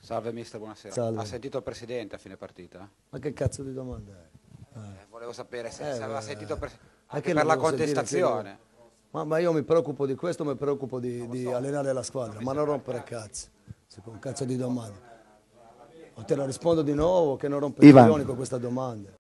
Salve mister, buonasera. Salve. Ha sentito il presidente a fine partita? Ma che cazzo di domanda è? Volevo sapere se aveva sentito Ma anche che per lo la devo sentire, contestazione. ma io mi preoccupo di questo, mi preoccupo di allenare la squadra, ma non rompere cazzo. Un cazzo di domanda. O te la rispondo di nuovo che non rompe i Ivan. coglioni con questa domanda.